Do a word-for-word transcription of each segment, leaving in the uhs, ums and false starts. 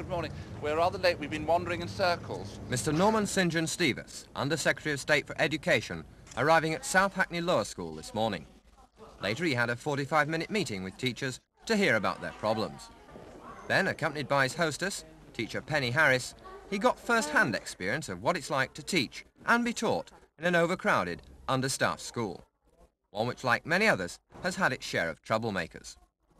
Good morning. We're rather late. We've been wandering in circles. Mister Norman Saint John Stevens, Under-Secretary of State for Education, arriving at South Hackney Lower School this morning. Later he had a forty-five minute meeting with teachers to hear about their problems. Then, accompanied by his hostess, teacher Penny Harris, he got first-hand experience of what it's like to teach and be taught in an overcrowded, understaffed school. One which, like many others, has had its share of troublemakers.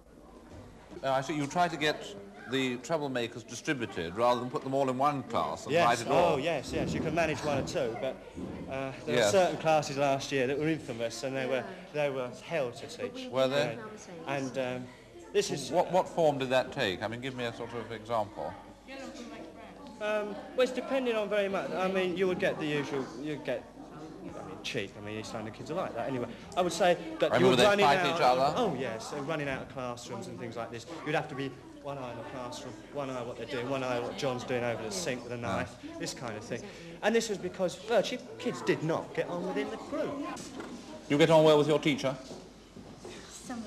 Uh, I see you try to get the troublemakers distributed rather than put them all in one class and yes. write it all. Oh, yes, yes. You can manage one or two, but uh, there yes. were certain classes last year that were infamous, and they were they were hell to teach. Were they? Uh, and um, this is what what form did that take? I mean, give me a sort of example. Um, well, it's depending on very much. I mean, you would get the usual. You'd get. I mean, cheek. I mean, East London kids are like that. Anyway, I would say that I you're remember running they fight out. each other. Oh yes, so running out of classrooms and things like this. You'd have to be one eye in the classroom, one eye what they're doing, one eye what John's doing over the sink with a knife, oh. this kind of thing. And this was because virtually kids did not get on within the group. You get on well with your teacher? Some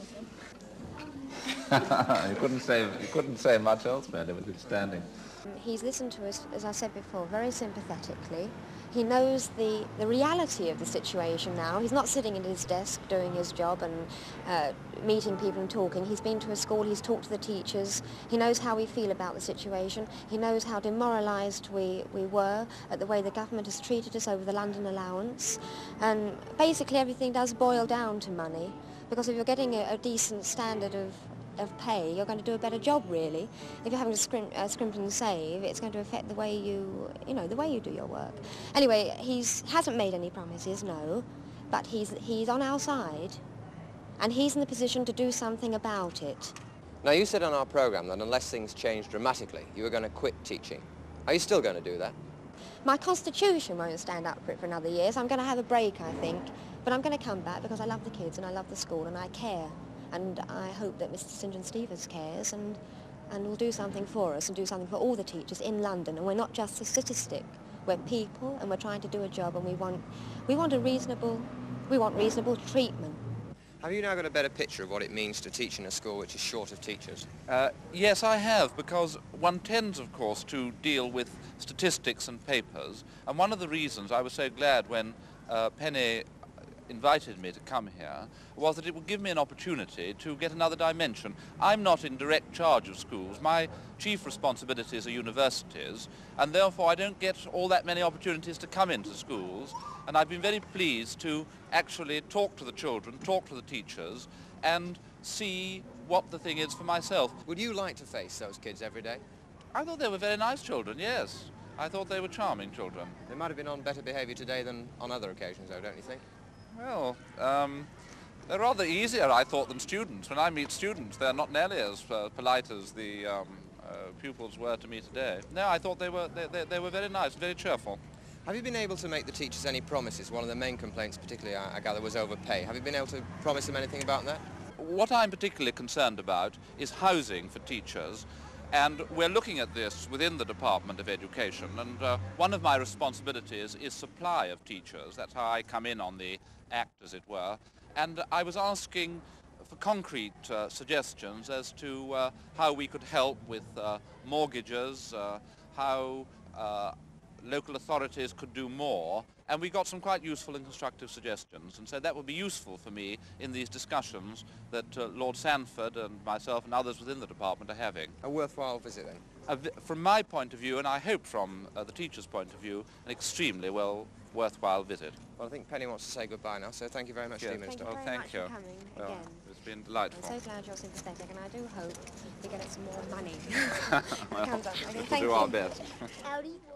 of them. you couldn't say you couldn't say much else, madam, with good standing. He's listened to us, as I said before, very sympathetically. He knows the, the reality of the situation now. He's not sitting at his desk doing his job and uh, meeting people and talking. He's been to a school, he's talked to the teachers. He knows how we feel about the situation. He knows how demoralised we, we were at the way the government has treated us over the London allowance. And basically everything does boil down to money, because if you're getting a, a decent standard of of pay, you're going to do a better job, really. If you're having to scrimp, uh, scrimp and save, it's going to affect the way you, you know, the way you do your work. Anyway, he's hasn't made any promises, no, but he's he's on our side, and he's in the position to do something about it. Now, you said on our programme that unless things change dramatically, you were going to quit teaching. Are you still going to do that? My constitution won't stand up for it for another year, so I'm going to have a break, I think. But I'm going to come back because I love the kids and I love the school and I care. And I hope that Mister Saint John Stevens cares and, and will do something for us and do something for all the teachers in London. And we're not just a statistic. We're people and we're trying to do a job, and we want, we want a reasonable, we want reasonable treatment. Have you now got a better picture of what it means to teach in a school which is short of teachers? Uh, yes, I have, because one tends, of course, to deal with statistics and papers. And one of the reasons I was so glad when uh, Penny invited me to come here was that it would give me an opportunity to get another dimension. I'm not in direct charge of schools. My chief responsibilities are universities, and therefore I don't get all that many opportunities to come into schools. And I've been very pleased to actually talk to the children, talk to the teachers, and see what the thing is for myself. Would you like to face those kids every day? I thought they were very nice children, yes. I thought they were charming children. They might have been on better behaviour today than on other occasions, though, don't you think? Well, um, they're rather easier, I thought, than students. When I meet students, they're not nearly as uh, polite as the um, uh, pupils were to me today. No, I thought they were, they, they, they were very nice, very cheerful. Have you been able to make the teachers any promises? One of the main complaints, particularly, I, I gather, was overpay. Have you been able to promise them anything about that? What I'm particularly concerned about is housing for teachers. And we're looking at this within the Department of Education, and uh, one of my responsibilities is supply of teachers. That's how I come in on the act, as it were. And I was asking for concrete uh, suggestions as to uh, how we could help with uh, mortgages, uh, how uh, local authorities could do more, and we got some quite useful and constructive suggestions, and so that would be useful for me in these discussions that uh, Lord Sanford and myself and others within the department are having. A worthwhile visit, then? A vi from my point of view, and I hope from uh, the teacher's point of view, an extremely well worthwhile visit. Well, I think Penny wants to say goodbye now, so thank you very much, yes. dear Minister. Thank you very well, thank much you. for coming well, again. It's been delightful. I'm so glad you're sympathetic, and I do hope we get some more money. well, Comes up. Okay, we'll thank do you. our best. Howdy.